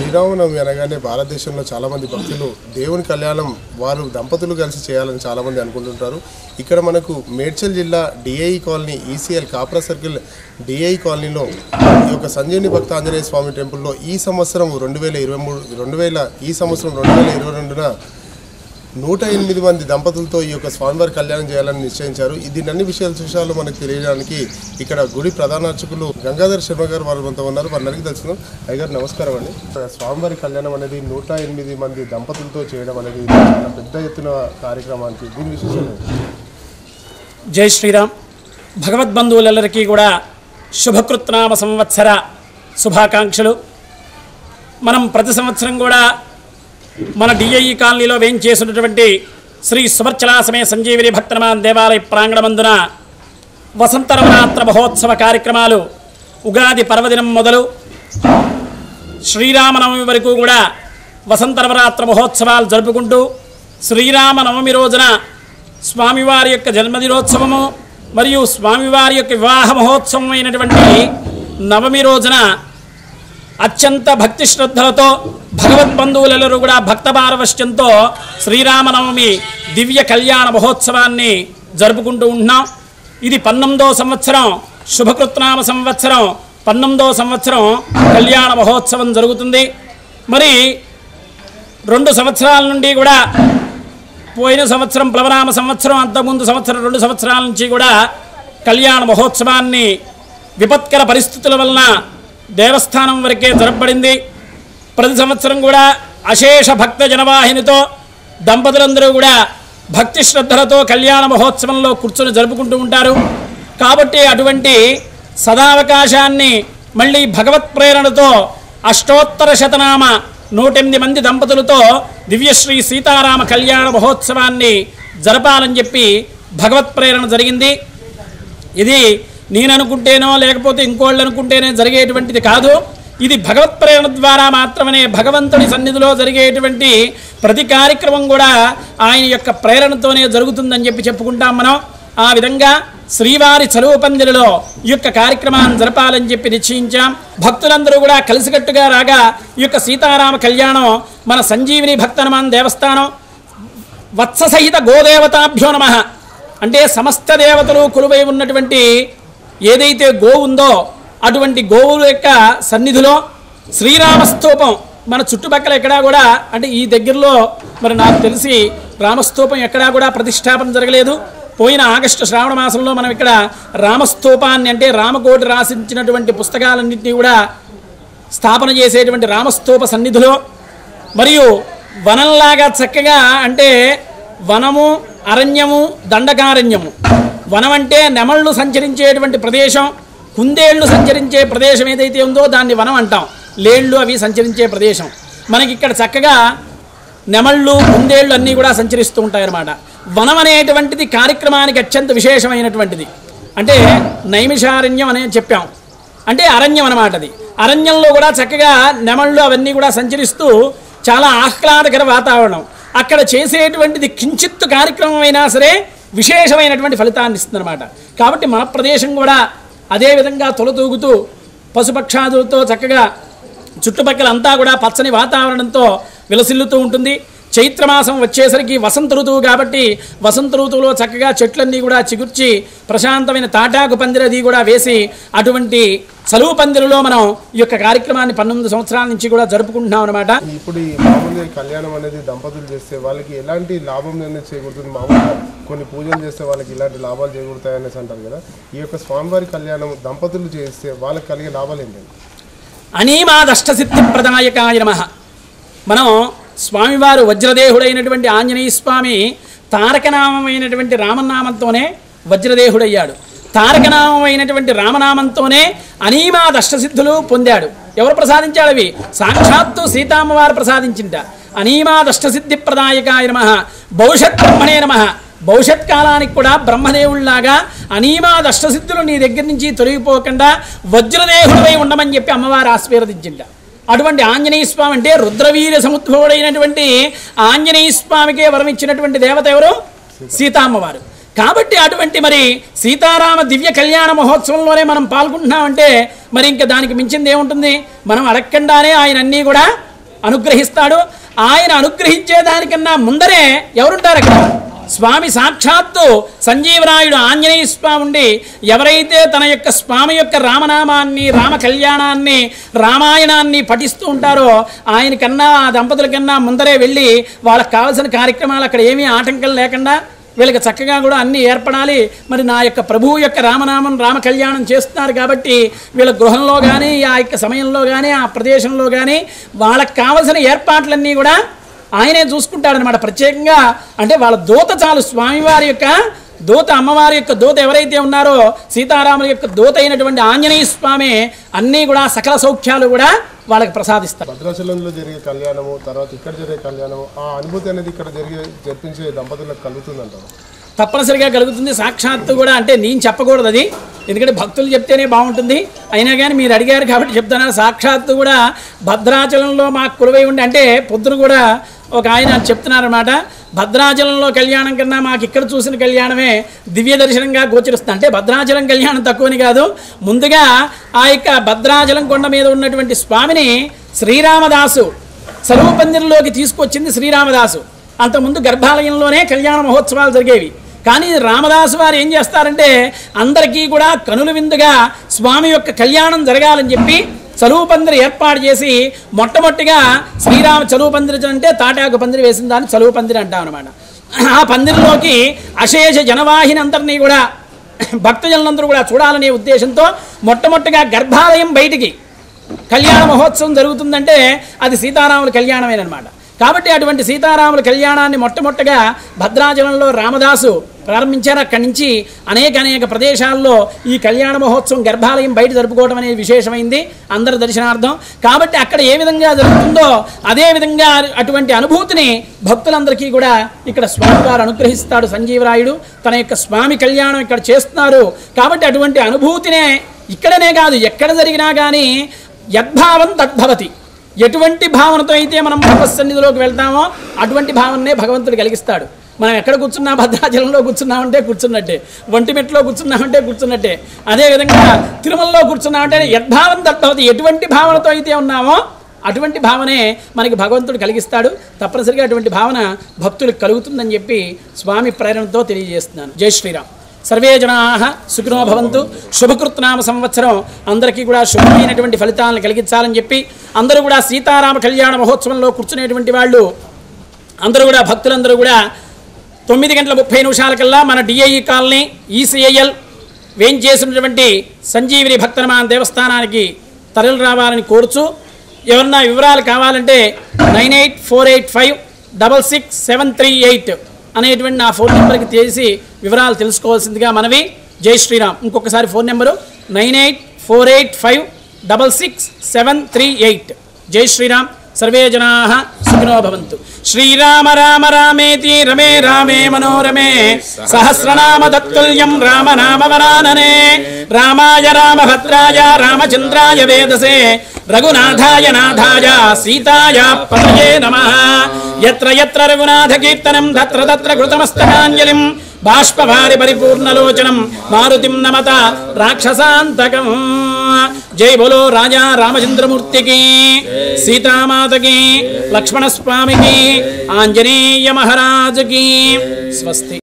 శ్రీరామనవమి అనగానే భారతదేశంలో చాలామంది భక్తులు దేవుని కళ్యాణం వారు దంపతులు కలిసి చేయాలని చాలామంది అనుకుంటుంటారు. ఇక్కడ మనకు మేడ్చల్ జిల్లా DIE colony ECIL Kapra circle DIE కాలనీలో ఈ యొక్క సంజీవని భక్త ఆంజనేయ స్వామి టెంపుల్లో ఈ సంవత్సరం 2022న 108 మంది దంపతులతో ఈ యొక్క స్వామివారి కళ్యాణం చేయాలని నిశ్చయించారు. దీని అన్ని విషయాలు మనకు తెలియడానికి ఇక్కడ గుడి ప్రధాన అర్చకులు గంగాధర్ శర్మ గారు వారితో ఉన్నారు. వారిని అడిగి తెలుసుకుందాం. అయ్యగారు నమస్కారం అండి. స్వామివారి కళ్యాణం అనేది 108 మంది దంపతులతో చేయడం అనేది చాలా పెద్ద ఎత్తున కార్యక్రమానికి దీని విశేషాలు. జై శ్రీరామ్. భగవద్బంధువులందరికీ కూడా శుభకృత్నామ సంవత్సర శుభాకాంక్షలు. మనం ప్రతి సంవత్సరం కూడా మన డిఐఈ కాలనీలో వేయించేసినటువంటి శ్రీ సువర్చలాసమే సంజీవిని భక్తనమాన్ దేవాలయ ప్రాంగణమందున వసంత నవరాత్ర మహోత్సవ కార్యక్రమాలు ఉగాది పర్వదినం మొదలు శ్రీరామనవమి వరకు కూడా వసంత నవరాత్ర మహోత్సవాలు జరుపుకుంటూ శ్రీరామనవమి రోజున స్వామివారి యొక్క జన్మదినోత్సవము మరియు స్వామివారి యొక్క వివాహ మహోత్సవం అయినటువంటి నవమి రోజున అత్యంత భక్తి శ్రద్ధలతో భగవద్బంధువులెల్లరూ కూడా భక్త పారవశ్యంతో శ్రీరామనవమి దివ్య కళ్యాణ మహోత్సవాన్ని జరుపుకుంటూ ఉంటున్నాం. ఇది 19వ సంవత్సరం, శుభకృత్నామ సంవత్సరం 19వ సంవత్సరం కళ్యాణ మహోత్సవం జరుగుతుంది. మరి 2 సంవత్సరాల నుండి కూడా పోయిన సంవత్సరం ప్లవనామ సంవత్సరం, అంతకుముందు సంవత్సరం 2 సంవత్సరాల నుంచి కూడా కళ్యాణ మహోత్సవాన్ని విపత్కర పరిస్థితుల వలన దేవస్థానం వరకే జరపబడింది. ప్రతి సంవత్సరం కూడా అశేష భక్త జనవాహినితో దంపతులందరూ కూడా భక్తి శ్రద్ధలతో కళ్యాణ మహోత్సవంలో కూర్చొని జరుపుకుంటూ ఉంటారు. కాబట్టి అటువంటి సదావకాశాన్ని మళ్ళీ భగవత్ ప్రేరణతో అష్టోత్తర శతనామ 108 మంది దంపతులతో దివ్యశ్రీ సీతారామ కళ్యాణ మహోత్సవాన్ని జరపాలని చెప్పి భగవత్ ప్రేరణ జరిగింది. ఇది నేను అనుకుంటేనో లేకపోతే ఇంకోళ్ళు అనుకుంటేనే జరిగేటువంటిది కాదు. ఇది భగవత్ ప్రేరణ ద్వారా మాత్రమే భగవంతుని సన్నిధిలో జరిగేటువంటి ప్రతి కార్యక్రమం కూడా ఆయన యొక్క ప్రేరణతోనే జరుగుతుందని చెప్పి చెప్పుకుంటాం మనం. ఆ విధంగా శ్రీవారి చలువ పందిరిలో ఈ యొక్క కార్యక్రమాన్ని జరపాలని చెప్పి నిశ్చయించాం. భక్తులందరూ కూడా కలిసికట్టుగా రాగా ఈ యొక్క సీతారామ కళ్యాణం మన సంజీవిని భక్తనమాన్ దేవస్థానం వత్ససహిత గోదేవతాభ్యో నమః అంటే సమస్త దేవతలు కొలువై ఉన్నటువంటి ఏదైతే గోవు ఉందో అటువంటి గోవుల యొక్క సన్నిధిలో శ్రీరామస్తూపం మన చుట్టుపక్కల ఎక్కడా కూడా అంటే ఈ దగ్గరలో మరి నాకు తెలిసి రామస్తూపం ఎక్కడా కూడా ప్రతిష్టాపన జరగలేదు. పోయిన ఆగస్టు శ్రావణ మాసంలో మనం ఇక్కడ రామస్తూపాన్ని అంటే రామకోటి రాసించినటువంటి పుస్తకాలన్నింటినీ కూడా స్థాపన చేసేటువంటి రామస్తూప సన్నిధిలో మరియు వనంలాగా చక్కగా అంటే వనము, అరణ్యము, దండకారణ్యము. వనం అంటే నెమళ్ళు సంచరించేటువంటి ప్రదేశం, కుందేళ్లు సంచరించే ప్రదేశం ఏదైతే ఉందో దాన్ని వనం అంటాం. లేళ్ళు అవి సంచరించే ప్రదేశం. మనకి ఇక్కడ చక్కగా నెమళ్ళు, కుందేళ్ళు అన్నీ కూడా సంచరిస్తూ ఉంటాయన్నమాట. వనం అనేటువంటిది కార్యక్రమానికి అత్యంత విశేషమైనటువంటిది. అంటే నైమిషారణ్యం అనే చెప్పాం, అంటే అరణ్యం అన్నమాట. అది అరణ్యంలో కూడా చక్కగా నెమళ్ళు అవన్నీ కూడా సంచరిస్తూ చాలా ఆహ్లాదకర వాతావరణం. అక్కడ చేసేటువంటిది కించిత్తు కార్యక్రమం అయినా సరే విశేషమైనటువంటి ఫలితాన్ని ఇస్తుందన్నమాట. కాబట్టి మన ప్రదేశం కూడా అదేవిధంగా తొలతూగుతూ పశుపక్షాదులతో చక్కగా చుట్టుపక్కల అంతా కూడా పచ్చని వాతావరణంతో విలసిల్లుతూ ఉంటుంది. చైత్రమాసం వచ్చేసరికి వసంత ఋతువు కాబట్టి వసంత ఋతువులో చక్కగా చెట్లన్నీ కూడా చిగుర్చి ప్రశాంతమైన తాటాకు పందిరది కూడా వేసి అటువంటి చలువు పందిరిలో మనం ఈ యొక్క కార్యక్రమాన్ని 19 సంవత్సరాల నుంచి కూడా జరుపుకుంటున్నాం అనమాట. ఇప్పుడు ఈ మామూలు కళ్యాణం అనేది దంపతులు చేస్తే వాళ్ళకి ఎలాంటి లాభం అనేది చేకూరుతుంది? మామూలుగా కొన్ని పూజలు చేస్తే వాళ్ళకి ఇలాంటి లాభాలు చేకూరుతాయి అనేసి అంటారు కదా. ఈ యొక్క స్వామివారి కళ్యాణం దంపతులు చేస్తే వాళ్ళకి కలిగే లాభాలు ఏంటండి? అనీమాదష్టసిద్ధి ప్రదాయకాయ నమః. మనం స్వామివారు వజ్రదేహుడైనటువంటి ఆంజనేయ స్వామి తారకనామమైనటువంటి రామనామంతోనే వజ్రదేహుడయ్యాడు. తారకనామమైనటువంటి రామనామంతోనే అనీమాదష్టసిద్ధులు పొందాడు. ఎవరు ప్రసాదించాడు? అవి సాక్షాత్తు సీతామ్మవారు ప్రసాదించింట. అనీమాదష్టసిద్ధి ప్రదాయకాయ నమః, భవిష్యత్ బ్రహ్మణే నమః. భవిష్యత్ కాలానికి కూడా బ్రహ్మదేవుళ్లాగా అనీమాదష్టసిద్ధులు నీ దగ్గర నుంచి తొలగిపోకుండా వజ్రదేహుడిపై ఉండమని చెప్పి అమ్మవారు ఆశీర్వదించింట. అటువంటి ఆంజనేయ స్వామి అంటే రుద్రవీర సముద్భవుడైనటువంటి ఆంజనేయ స్వామికే వరం ఇచ్చినటువంటి దేవత ఎవరు? సీతామ్మవారు. కాబట్టి అటువంటి మరి సీతారామ దివ్య కళ్యాణ మహోత్సవంలోనే మనం పాల్గొంటున్నామంటే మరి ఇంకా దానికి మించింది ఏముంటుంది? మనం అడగకుండానే ఆయన అన్నీ కూడా అనుగ్రహిస్తాడు. ఆయన అనుగ్రహించేదానికన్నా ముందరే ఎవరుంటారు అక్కడ? స్వామి సాక్షాత్తు సంజీవరాయుడు ఆంజనేయ స్వామి ఉండి ఎవరైతే తన యొక్క స్వామి యొక్క రామనామాన్ని, రామ కళ్యాణాన్ని, రామాయణాన్ని పఠిస్తూ ఉంటారో ఆయనకన్నా, ఆ దంపతుల కన్నా ముందరే వెళ్ళి వాళ్ళకి కావాల్సిన కార్యక్రమాలు అక్కడ ఏమీ ఆటంకం లేకుండా వీళ్ళకి చక్కగా కూడా అన్నీ ఏర్పడాలి. మరి నా యొక్క ప్రభువు యొక్క రామనామం, రామ కళ్యాణం చేస్తున్నారు కాబట్టి వీళ్ళ గృహంలో కానీ, ఆ యొక్క సమయంలో కానీ, ఆ ప్రదేశంలో కానీ వాళ్ళకి కావలసిన ఏర్పాట్లన్నీ కూడా ఆయనే చూసుకుంటాడనమాట. ప్రత్యేకంగా అంటే వాళ్ళ దూత చాలు, స్వామివారి యొక్క దూత, అమ్మవారి యొక్క దూత ఎవరైతే ఉన్నారో సీతారాముల యొక్క దూత అయినటువంటి ఆంజనేయ స్వామి అన్నీ కూడా సకల సౌఖ్యాలు కూడా వాళ్ళకి ప్రసాదిస్తారు. భద్రాచలంలో జరిగే కళ్యాణము, తర్వాత ఇక్కడ జరిగే కళ్యాణము, ఆ అనుభూతి అనేది ఇక్కడ జరిపించే దంపతులకు కలుగుతుందంటారు? తప్పనిసరిగా కలుగుతుంది. సాక్షాత్తు కూడా అంటే నేను చెప్పకూడదు అది, ఎందుకంటే భక్తులు చెప్తేనే బాగుంటుంది. అయినా కానీ మీరు అడిగారు కాబట్టి చెప్తాను. సాక్షాత్తు కూడా భద్రాచలంలో మాకు కొలువై ఉండి, అంటే పొద్దున కూడా ఒక ఆయన చెప్తున్నారన్నమాట, భద్రాచలంలో కళ్యాణం కన్నా మాకు ఇక్కడ చూసిన కళ్యాణమే దివ్య దర్శనంగా గోచరిస్తుంది. అంటే భద్రాచలం కళ్యాణం తక్కువని కాదు, ముందుగా ఆ యొక్క భద్రాచలం కొండ మీద ఉన్నటువంటి స్వామిని శ్రీరామదాసు సలువు పందిరిలోకి తీసుకొచ్చింది శ్రీరామదాసు. అంతకుముందు గర్భాలయంలోనే కళ్యాణ మహోత్సవాలు జరిగేవి. కానీ రామదాసు వారు ఏం చేస్తారంటే అందరికీ కూడా కనుల విందుగా స్వామి యొక్క కళ్యాణం జరగాలని చెప్పి చలువు పందిరి ఏర్పాటు చేసి మొట్టమొదటిగా శ్రీరామ చలువు పందిరి అంటే తాటాకు పందిరి వేసిన దాన్ని చలువు పందిరి అంటాం అనమాట. ఆ పందిరిలోకి అశేష జనవాహిని అందరినీ కూడా భక్తజనులందరూ కూడా చూడాలనే ఉద్దేశంతో మొట్టమొదటిగా గర్భాలయం బయటికి కళ్యాణ మహోత్సవం జరుగుతుందంటే అది సీతారాముల కళ్యాణమేనమాట. కాబట్టి అటువంటి సీతారాముల కళ్యాణాన్ని మొట్టమొదటిగా భద్రాచలంలో రామదాసు ప్రారంభించారు. అక్కడి నుంచి అనేక ప్రదేశాల్లో ఈ కళ్యాణ మహోత్సవం గర్భాలయం బయట జరుపుకోవడం అనేది విశేషమైంది అందరి దర్శనార్థం. కాబట్టి అక్కడ ఏ విధంగా జరుగుతుందో అదే విధంగా అటువంటి అనుభూతిని భక్తులందరికీ కూడా ఇక్కడ స్వామివారు అనుగ్రహిస్తాడు. సంజీవరాయుడు తన యొక్క స్వామి కళ్యాణం ఇక్కడ చేస్తున్నారు కాబట్టి అటువంటి అనుభూతినే ఇక్కడనే కాదు ఎక్కడ జరిగినా కానీ యద్భావం తద్భవతి. ఎటువంటి భావనతో అయితే మనం భగవత్ సన్నిధిలోకి వెళ్తామో అటువంటి భావననే భగవంతుడు కలిగిస్తాడు. మనం ఎక్కడ కూర్చున్నా, భద్రాచలంలో కూర్చున్నామంటే కూర్చున్నట్టే, ఒంటిమెట్లో కూర్చున్నామంటే కూర్చున్నట్టే, అదేవిధంగా తిరుమలలో కూర్చున్నామంటే యద్భావం తద్భవతి. ఎటువంటి భావనతో అయితే ఉన్నామో అటువంటి భావనే మనకి భగవంతుడు కలిగిస్తాడు. తప్పనిసరిగా అటువంటి భావన భక్తులకు కలుగుతుందని చెప్పి స్వామి ప్రేరణతో తెలియజేస్తున్నాను. జై శ్రీరామ్. సర్వే జనాః సుఖినో భవంతు. శుభకృత్నామ సంవత్సరం అందరికీ కూడా శుభమైనటువంటి ఫలితాలను కలిగించాలని చెప్పి అందరూ కూడా సీతారామ కళ్యాణ మహోత్సవంలో కూర్చునేటువంటి వాళ్ళు అందరూ కూడా భక్తులందరూ కూడా 9:30 కల్లా మన డిఐఈ కాలనీ ఈసీఐఎల్ వేంచేసినటువంటి సంజీవిని భక్తనమాన దేవస్థానానికి తరలి రావాలని కోరుచు, ఎవరన్నా వివరాలు కావాలంటే 9848566738 అనేటువంటి నా ఫోన్ నెంబర్కి చేసి వివరాలు తెలుసుకోవాల్సిందిగా మనవి. జై శ్రీరామ్. ఇంకొకసారి ఫోన్ నెంబరు 9848566738. జై శ్రీరామ్. సర్వే జనాః సుఖినో భవంతు. శ్రీరామ రామ రామేతి రమే రామే మనోరమే సహస్రనామ తత్తుల్యం రామనామ వరాననే. రామాయ రామభద్రాయ రామచంద్రాయ వేదసే రఘునాథాయ నాథాయ సీతాయ పతయే నమః. యత్ర యత్ర రఘునాథ కీర్తనం తత్ర తత్ర కృతమస్తకాంజలిం బాష్పవారి పరిపూర్ణలోచనం మారుతిం నమత రాక్షసాంతకం. జై బోలో రాజా రామచంద్రమూర్తికి, సీతామాతకి, లక్ష్మణస్వామికి, ఆంజనేయ మహారాజుకి. స్వస్తి.